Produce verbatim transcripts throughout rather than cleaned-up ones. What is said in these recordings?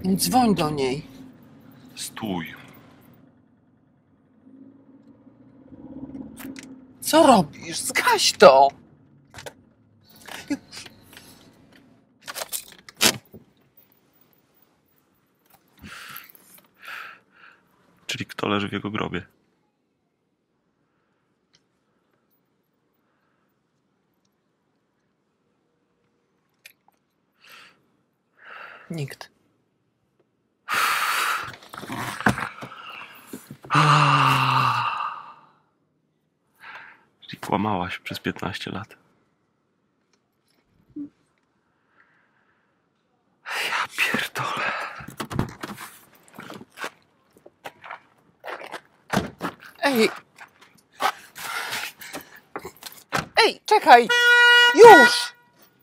Dzwoń do niej. Stój. Co robisz? Zgaś to! Już. Czyli kto leży w jego grobie? Nikt. Czyli kłamałaś przez piętnaście lat. Ja pierdolę. Ej! Ej, czekaj! Już!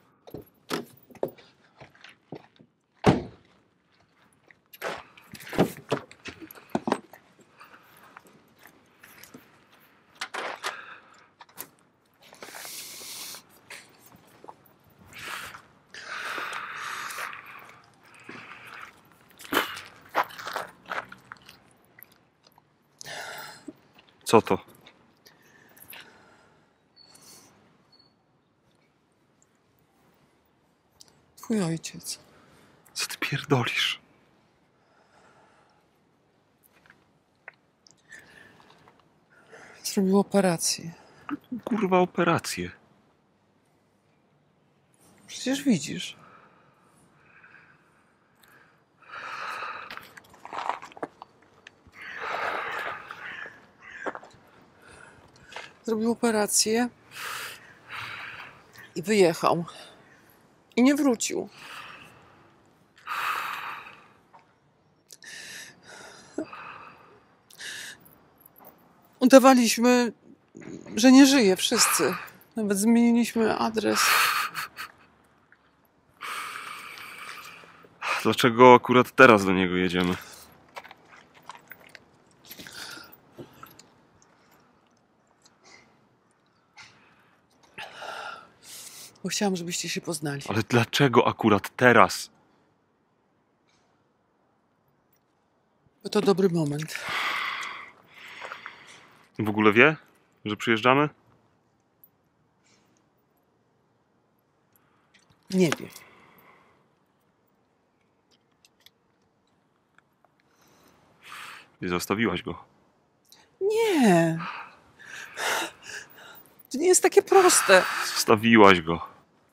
Co to? Twój ojciec. Co ty pierdolisz? Zrobił operację. Kurwa operację. Przecież widzisz. Zrobił operację i wyjechał. I nie wrócił. Udawaliśmy, że nie żyje, wszyscy. Nawet zmieniliśmy adres. Dlaczego akurat teraz do niego jedziemy? Bo chciałam, żebyście się poznali. Ale dlaczego akurat teraz? Bo to dobry moment. W ogóle wie, że przyjeżdżamy? Nie wie. I zostawiłaś go. Nie. To nie jest takie proste. Zostawiłaś go.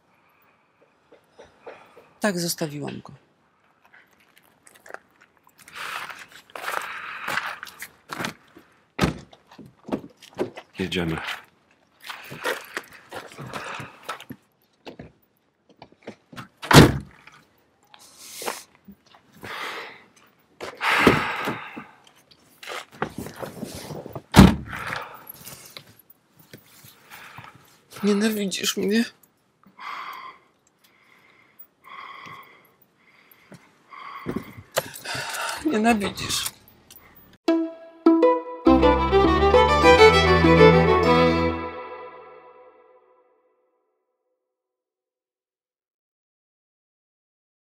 Tak, zostawiłam go. Jedziemy. Nienawidzisz mnie? Nienawidzisz.